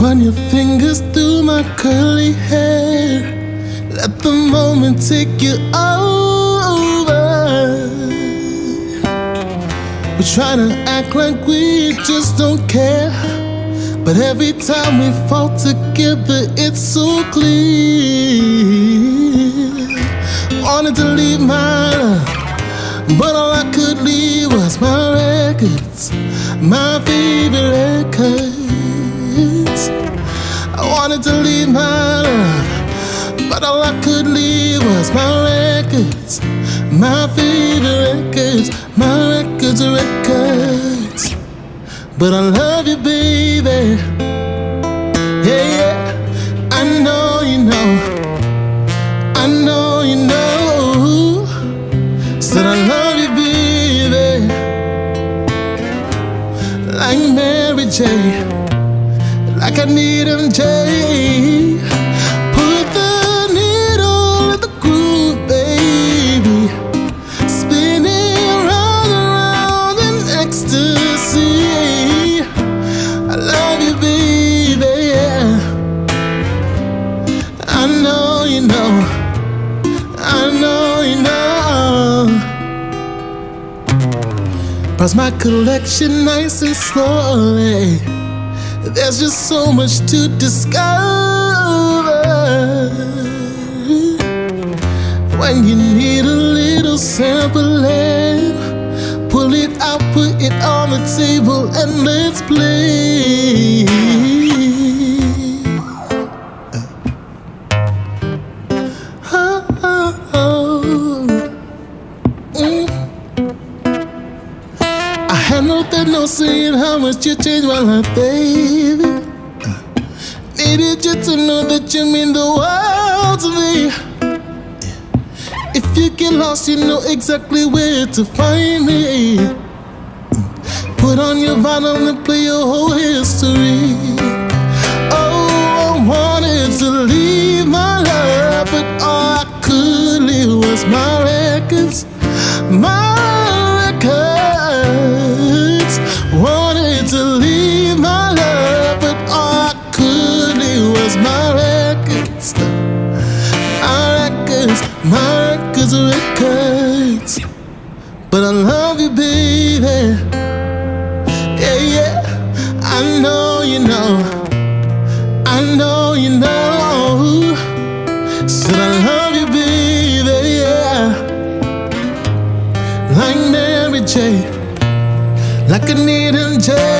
Run your fingers through my curly hair. Let the moment take you over. We try to act like we just don't care, but every time we fall together, it's so clear. Wanted to leave my love, but all I could leave was my records, my favorite records. I wanted to leave my love, but all I could leave was my records, my favorite records, my records, records. But I love you, baby. Yeah, yeah. I know you know. I know you know. Said I love you, baby. Like Mary J, like I need MJ. Put the needle in the groove, baby. Spinning round and round in ecstasy. I love you, baby. I know you know. I know you know. Browse my collection nice and slowly. There's just so much to discover. When you need a little sampling, pull it out, put it on the table, and let's play. Oh, oh, oh. I handled that no saying how much you changed my life, baby. Needed you to know that you mean the world to me. If you get lost, you know exactly where to find me. Put on your vinyl and play your whole history. Oh, I wanted to leave my love, but all I could leave was my records, my records. Wanted to leave my love, but all I could leave was my records, my records, my records, records. But I love you, baby. Yeah, yeah. I know you know. I know you know. Said I love you, baby. Yeah. Like Mary J, like I need MJ.